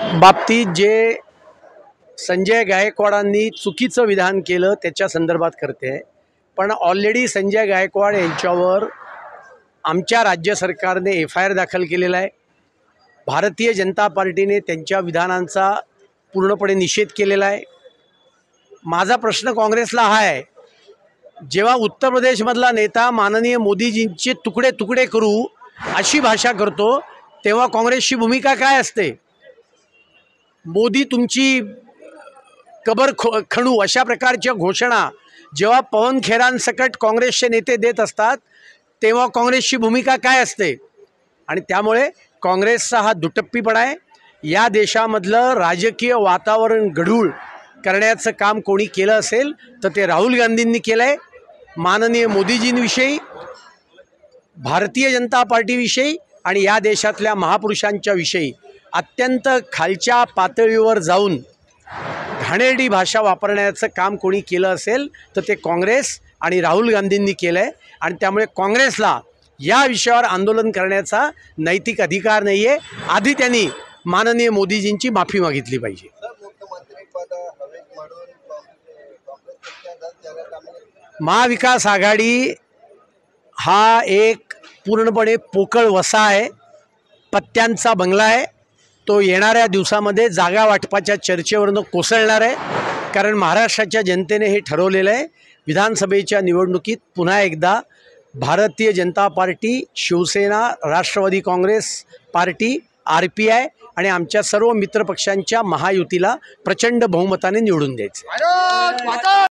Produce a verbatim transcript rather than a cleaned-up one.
बाबतीत जे संजय गायकवाडांनी चुकीचं विधान केलं त्याच्या संदर्भात करते, पण ऑलरेडी संजय गायकवाड यांच्यावर आमच्या राज्य सरकारने एफ आय आर दाखल केलेला आहे। भारतीय जनता पार्टीने त्यांच्या विधानांचा पूर्णपणे निषेध केलेला आहे। माझा प्रश्न काँग्रेसला हा आहे, जेव्हा उत्तर प्रदेशमधला नेता माननीय मोदीजींचे तुकडे तुकडे करू अशी भाषा करतो तेव्हा काँग्रेसची भूमिका काय असते? मोदी तुमची कबर ख खणू अशा प्रकारच्या घोषणा जेव्हा पवन खेरांसकट काँग्रेसचे नेते देत असतात तेव्हा काँग्रेसची भूमिका काय असते? आणि त्यामुळे काँग्रेसचा हा दुटप्पीपणा आहे। या देशामधलं राजकीय वातावरण गढूळ करण्याचं काम कोणी केलं असेल तर ते राहुल गांधींनी केलं आहे। माननीय मोदीजींविषयी, भारतीय जनता पार्टीविषयी आणि या देशातल्या महापुरुषांच्या विषयी अत्यंत खालच्या पातळीवर जाऊन घाणेरडी भाषा वापरण्याचं काम कोणी केलं असेल तर ते काँग्रेस आणि राहुल गांधींनी केलं आहे। आणि त्यामुळे काँग्रेसला या विषयावर आंदोलन करण्याचा नैतिक अधिकार नाही आहे। आधी त्यांनी माननीय मोदीजींची माफी मागितली पाहिजे। महाविकास आघाडी हा एक पूर्णपणे पोकळ वसा आहे, पत्त्यांचा बंगला आहे। तो येणाऱ्या दिवसामध्ये जागा वाटपाच्या चर्चेवरनं कोसळणार आहे, कारण महाराष्ट्राच्या जनतेने हे ठरवलेलं आहे। विधानसभेच्या निवडणुकीत पुन्हा एकदा Bharatiya Janata party, Shivsena, Rashtrawadi Congress party, R P I आणि आमच्या सर्व मित्रपक्षांच्या महायुतीला प्रचंड बहुमताने निवडून द्यायचं।